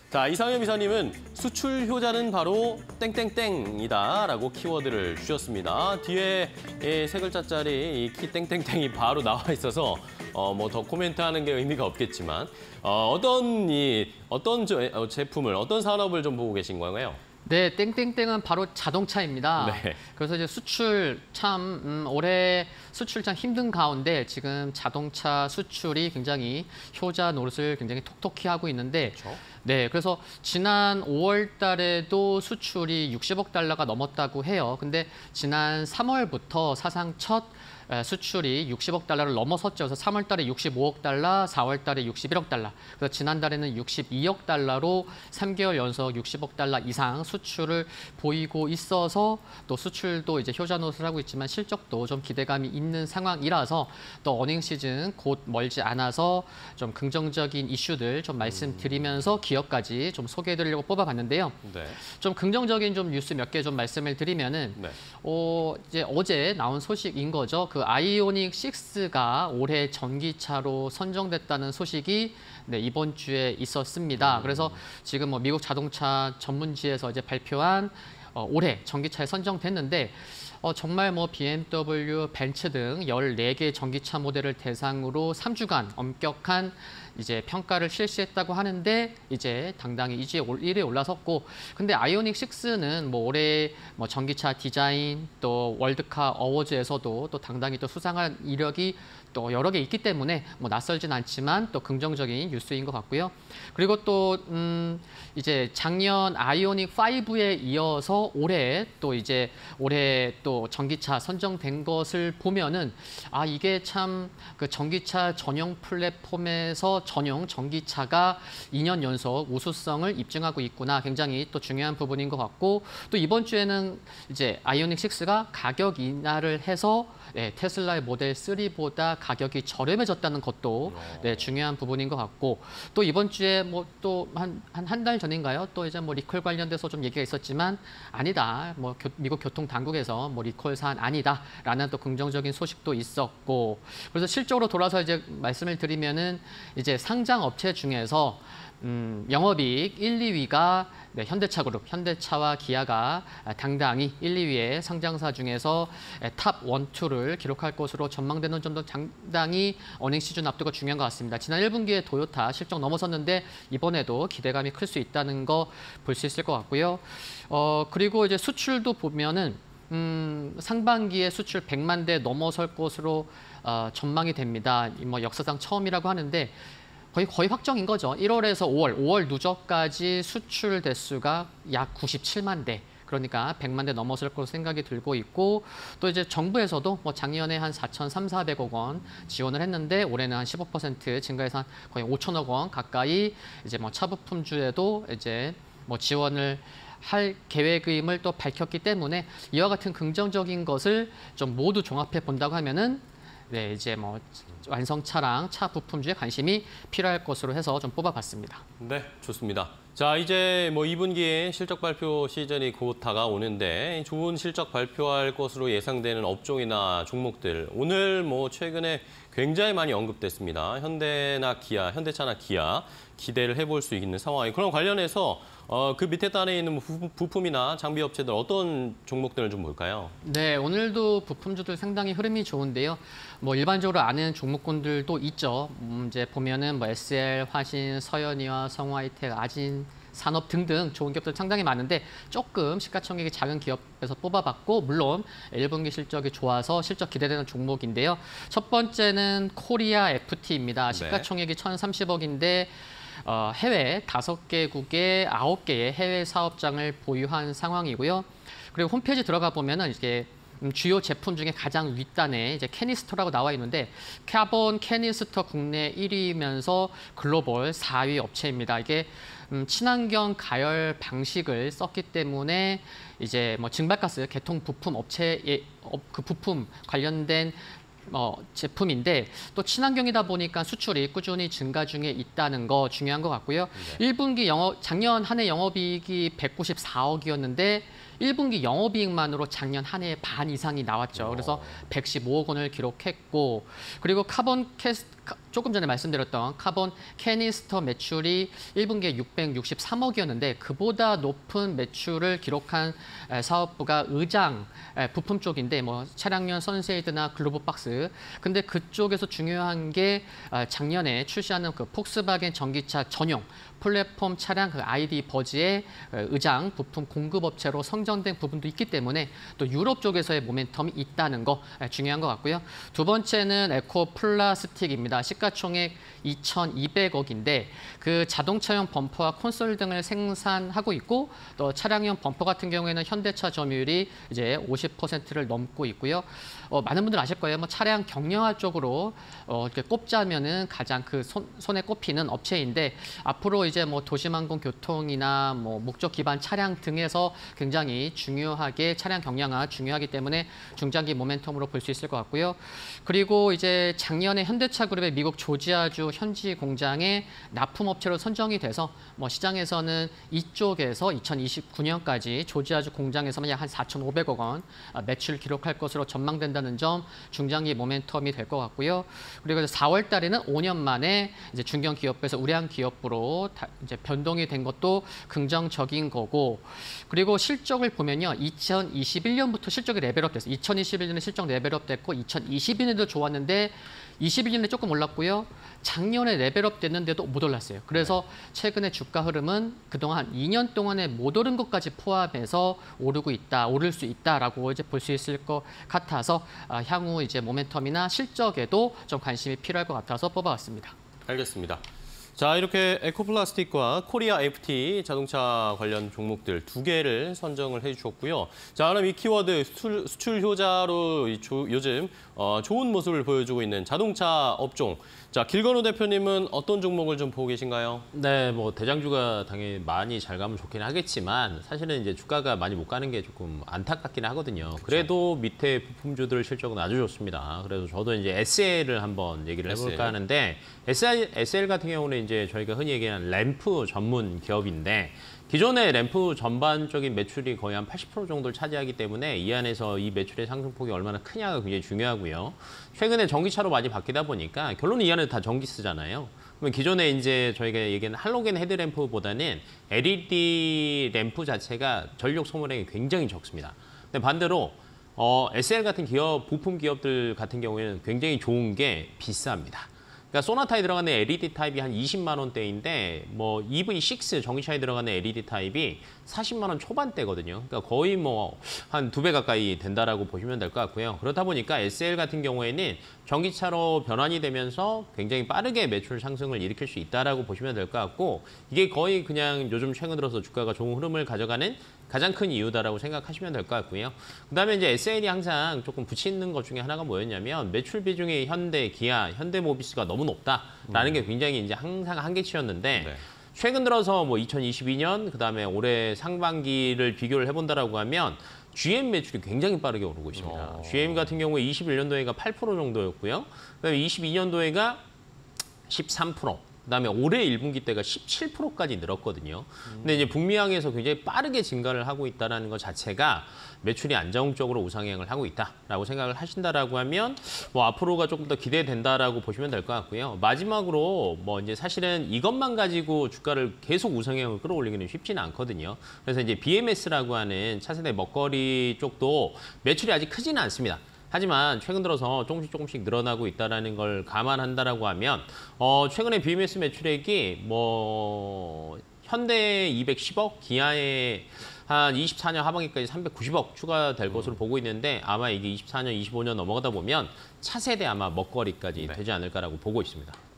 자, 이상현 이사님은 수출 효자는 바로 땡땡땡이다라고 키워드를 주셨습니다. 뒤에 세 글자짜리 이 키 땡땡땡이 바로 나와 있어서 뭐 더 코멘트하는 게 의미가 없겠지만 어떤 제품을 어떤 산업을 좀 보고 계신 건가요? 네, 땡땡땡은 바로 자동차입니다. 네. 그래서 이제 수출 올해 수출 참 힘든 가운데 지금 자동차 수출이 굉장히 효자 노릇을 굉장히 톡톡히 하고 있는데, 그렇죠. 네, 그래서 지난 5월 달에도 수출이 60억 달러가 넘었다고 해요. 근데 지난 3월부터 사상 첫 수출이 60억 달러를 넘어섰죠. 그래서 3월 달에 65억 달러, 4월 달에 61억 달러. 그래서 지난달에는 62억 달러로 3개월 연속 60억 달러 이상 수출을 보이고 있어서 또 수출도 이제 효자 노릇을 하고 있지만 실적도 좀 기대감이 있는 상황이라서 또 어닝 시즌 곧 멀지 않아서 좀 긍정적인 이슈들 좀 말씀드리면서 기업까지 좀 소개해드리려고 뽑아봤는데요. 네. 좀 긍정적인 좀 뉴스 몇 개 좀 말씀을 드리면은 네. 이제 어제 나온 소식인 거죠. 그 아이오닉 6가 올해 전기차로 선정됐다는 소식이 이번 주에 있었습니다. 그래서 지금 뭐 미국 자동차 전문지에서 이제 발표한 올해 전기차에 선정됐는데 정말 뭐 BMW, 벤츠 등 14개 전기차 모델을 대상으로 3주간 엄격한 이제 평가를 실시했다고 하는데 이제 당당히 이제 1위에 올라섰고, 근데 아이오닉 6는 뭐 올해 뭐 전기차 디자인 또 월드카 어워즈에서도 또 당당히 또 수상한 이력이 또 여러 개 있기 때문에 뭐 낯설진 않지만 또 긍정적인 뉴스인 것 같고요. 그리고 또 이제 작년 아이오닉 5에 이어서 올해 또 전기차 선정된 것을 보면은 이게 참 그 전기차 전용 플랫폼에서 전용 전기차가 2년 연속 우수성을 입증하고 있구나. 굉장히 또 중요한 부분인 것 같고, 또 이번 주에는 이제 아이오닉 6가 가격 인하를 해서 테슬라의 모델 3보다 가격이 저렴해졌다는 것도 중요한 부분인 것 같고, 또 이번 주에 뭐 또 한 달 전인가요? 또 이제 뭐 리콜 관련돼서 좀 얘기가 있었지만 아니다. 뭐 미국 교통 당국에서 뭐 리콜 사안 아니다라는 또 긍정적인 소식도 있었고, 그래서 실적으로 돌아서 이제 말씀을 드리면은 이제 상장 업체 중에서 영업이익 1, 2위가 현대차 그룹, 현대차와 기아가 당당히 1, 2위의 상장사 중에서 탑 1, 2를 기록할 것으로 전망되는 점도 상당히 어닝 시즌 앞두고 중요한 것 같습니다. 지난 1분기에 도요타 실적 넘어섰는데 이번에도 기대감이 클 수 있다는 거 볼 수 있을 것 같고요. 그리고 이제 수출도 보면은 상반기에 수출 100만 대 넘어설 것으로 전망이 됩니다. 뭐 역사상 처음이라고 하는데 거의 확정인 거죠. 1월에서 5월 누적까지 수출 대수가 약 97만 대. 그러니까 100만 대 넘어설 것으로 생각이 들고 있고, 또 이제 정부에서도 뭐 작년에 한 4,300억 원 지원을 했는데 올해는 한 15% 증가해서 한 거의 5천억 원 가까이 이제 뭐 차부품주에도 이제 뭐 지원을 할 계획임을 또 밝혔기 때문에 이와 같은 긍정적인 것을 좀 모두 종합해 본다고 하면은 이제 뭐 완성 차량, 차 부품주에 관심이 필요할 것으로 해서 좀 뽑아봤습니다. 네, 좋습니다. 자, 이제 뭐 2분기에 실적 발표 시즌이 곧 다가오는데 좋은 실적 발표할 것으로 예상되는 업종이나 종목들, 오늘 뭐 최근에 굉장히 많이 언급됐습니다. 현대차나 기아 기대를 해볼 수 있는 상황이. 그럼 관련해서 그 밑에 단에 있는 부품이나 장비 업체들 어떤 종목들을 좀 볼까요? 네, 오늘도 부품주들 상당히 흐름이 좋은데요. 뭐 일반적으로 아는 종목군들도 있죠. 이제 보면은 뭐 SL, 화신, 서현이와 성화이텍, 아진 산업 등등 좋은 기업들 상당히 많은데 조금 시가총액이 작은 기업에서 뽑아봤고, 물론 1분기 실적이 좋아서 실적 기대되는 종목인데요. 첫 번째는 코리아 FT입니다. 시가총액이 1,030억인데 해외 5개국에 9개의 해외 사업장을 보유한 상황이고요. 그리고 홈페이지 들어가 보면은 이게 주요 제품 중에 가장 윗단에 이제 캐니스터라고 나와 있는데, 카본 캐니스터 국내 1위면서 글로벌 4위 업체입니다. 이게 친환경 가열 방식을 썼기 때문에 이제 뭐 증발가스 개통 부품 업체의 그 부품 관련된 제품인데, 또 친환경이다 보니까 수출이 꾸준히 증가 중에 있다는 거 중요한 것 같고요. 1분기 작년 한 해 영업이익이 194억이었는데 1분기 영업이익만으로 작년 한 해에 반 이상이 나왔죠. 그래서 115억 원을 기록했고 그리고 조금 전에 말씀드렸던 카본 캐니스터 매출이 1분기에 663억이었는데 그보다 높은 매출을 기록한 사업부가 의장 부품 쪽인데 뭐 차량용 선쉐이드나 글로브 박스. 근데 그쪽에서 중요한 게 작년에 출시하는 그 폭스바겐 전기차 전용 플랫폼 차량 그 ID 버즈의 의장 부품 공급업체로 선정된 부분도 있기 때문에 또 유럽 쪽에서의 모멘텀이 있다는 거 중요한 것 같고요. 두 번째는 에코 플라스틱입니다. 시가총액 2,200억인데 그 자동차용 범퍼와 콘솔 등을 생산하고 있고 또 차량용 범퍼 같은 경우에는 현대차 점유율이 이제 50%를 넘고 있고요. 많은 분들 아실 거예요. 뭐 차량 경량화 쪽으로 이렇게 꼽자면은 가장 그 손에 꼽히는 업체인데 앞으로 이제 뭐 도심항공 교통이나 뭐 목적 기반 차량 등에서 굉장히 중요하게 차량 경량화 중요하기 때문에 중장기 모멘텀으로 볼 수 있을 것 같고요. 그리고 이제 작년에 현대차 그룹의 미국 조지아주 현지 공장에 납품업체로 선정이 돼서 뭐 시장에서는 이쪽에서 2029년까지 조지아주 공장에서만 약 한 4,500억 원 매출 기록할 것으로 전망된다는 점 중장기 모멘텀이 될 것 같고요. 그리고 4월 달에는 5년 만에 이제 중견 기업부에서 우량 기업부로 이제 변동이 된 것도 긍정적인 거고 그리고 실적을 보면요. 2021년부터 실적이 레벨업 됐어요. 2021년에 실적 레벨업 됐고 2022년에도 좋았는데 21년에 조금 올랐고요. 작년에 레벨업 됐는데도 못 올랐어요. 그래서 최근에 주가 흐름은 그동안 2년 동안에 못 오른 것까지 포함해서 오를 수 있다라고 이제 볼 수 있을 것 같아서 향후 이제 모멘텀이나 실적에도 좀 관심이 필요할 것 같아서 뽑아왔습니다. 알겠습니다. 자, 이렇게 에코플라스틱과 코리아 FT 자동차 관련 종목들 2개를 선정을 해주셨고요. 자, 그럼 이 키워드 수출 효자로 요즘 좋은 모습을 보여주고 있는 자동차 업종. 자, 길건우 대표님은 어떤 종목을 좀 보고 계신가요? 네, 뭐 대장주가 당연히 많이 잘 가면 좋긴 하겠지만 사실은 이제 주가가 많이 못 가는 게 조금 안타깝긴 하거든요. 그래도 밑에 부품주들 실적은 아주 좋습니다. 그래서 저도 이제 SL을 한번 얘기를 해볼까 하는데 SL 같은 경우는 이제 저희가 흔히 얘기하는 램프 전문 기업인데 기존의 램프 전반적인 매출이 거의 한 80% 정도를 차지하기 때문에 이 안에서 이 매출의 상승폭이 얼마나 크냐가 굉장히 중요하고요. 최근에 전기차로 많이 바뀌다 보니까 결론은 이 안에 다 전기 쓰잖아요. 그러면 기존에 이제 저희가 얘기하는 할로겐 헤드램프보다는 LED 램프 자체가 전력 소모량이 굉장히 적습니다. 근데 반대로 SL 같은 기업, 부품 기업들 같은 경우에는 굉장히 좋은 게 비쌉니다. 그러니까 소나타에 들어가는 LED 타입이 한 20만 원대인데 뭐 EV6 전기차에 들어가는 LED 타입이 40만 원 초반대거든요. 그러니까 거의 뭐 한 2배 가까이 된다라고 보시면 될 것 같고요. 그렇다 보니까 SL 같은 경우에는 전기차로 변환이 되면서 굉장히 빠르게 매출 상승을 일으킬 수 있다라고 보시면 될 것 같고 이게 거의 그냥 요즘 최근 들어서 주가가 좋은 흐름을 가져가는 가장 큰 이유다라고 생각하시면 될 것 같고요. 그다음에 이제 SL이 항상 조금 붙이는 것 중에 하나가 뭐였냐면 매출 비중이 현대, 기아, 현대모비스가 너무 높다라는 게 굉장히 이제 항상 한계치였는데 최근 들어서 뭐 2022년 그다음에 올해 상반기를 비교를 해본다라고 하면 GM 매출이 굉장히 빠르게 오르고 있습니다. GM 같은 경우에 21년도에가 8% 정도였고요. 그다음에 22년도에가 13%. 그다음에 올해 1분기 때가 17%까지 늘었거든요. 근데 이제 북미항에서 굉장히 빠르게 증가를 하고 있다는 것 자체가 매출이 안정적으로 우상향을 하고 있다라고 생각을 하신다라고 하면 뭐 앞으로가 조금 더 기대된다라고 보시면 될 것 같고요. 마지막으로 뭐 이제 사실은 이것만 가지고 주가를 계속 우상향을 끌어올리기는 쉽지는 않거든요. 그래서 이제 BMS라고 하는 차세대 먹거리 쪽도 매출이 아직 크지는 않습니다. 하지만 최근 들어서 조금씩 늘어나고 있다는 걸 감안한다라고 하면 최근에 BMS 매출액이 뭐 현대 210억, 기아에 한 24년 하반기까지 390억 추가될 것으로 보고 있는데 아마 이게 24년, 25년 넘어가다 보면 차세대 아마 먹거리까지 되지 않을까라고 보고 있습니다.